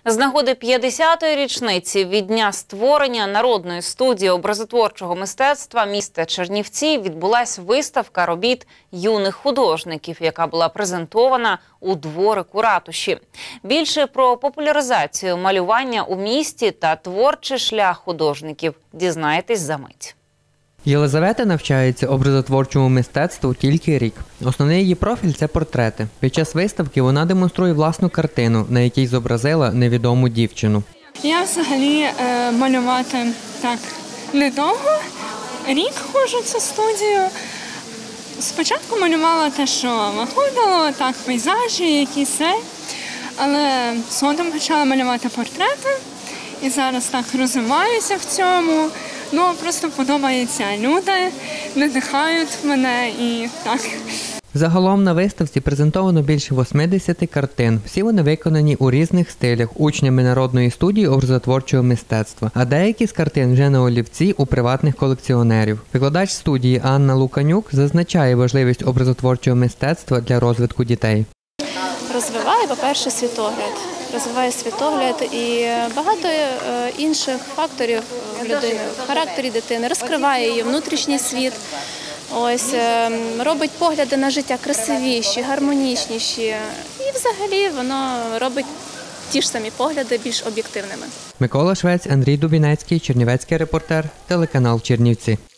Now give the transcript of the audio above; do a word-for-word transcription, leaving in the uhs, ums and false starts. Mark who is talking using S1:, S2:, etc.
S1: З нагоди п'ятдесятої річниці від дня створення Народної студії образотворчого мистецтва міста Чернівці відбулася виставка робіт юних художників, яка була презентована у дворику ратуші. Більше про популяризацію малювання у місті та творчий шлях художників дізнаєтесь за мить.
S2: Єлизавета навчається образотворчому мистецтву тільки рік. Основний її профіль – це портрети. Під час виставки вона демонструє власну картину, на якій зобразила невідому дівчину.
S3: Я взагалі е, малювати так недовго, рік ходжу в цю студію. Спочатку малювала те, що виходило, так, пейзажі, якісь все, але згодом почала малювати портрети і зараз так розвиваюся в цьому. Ну, просто подобаються люди, надихають мене і так.
S2: Загалом на виставці презентовано більше восьмидесяти картин. Всі вони виконані у різних стилях учнями Народної студії образотворчого мистецтва, а деякі з картин вже на олівці у приватних колекціонерів. Викладач студії Анна Луканюк зазначає важливість образотворчого мистецтва для розвитку дітей.
S4: Розвиває, по-перше, світогляд. Розвиває світогляд і багато інших факторів в людини, в характері дитини, розкриває її внутрішній світ, ось, робить погляди на життя красивіші, гармонічніші і взагалі воно робить ті ж самі погляди більш об'єктивними.
S2: Микола Швець, Андрій Дубінецький, Чернівецький репортер, телеканал Чернівці.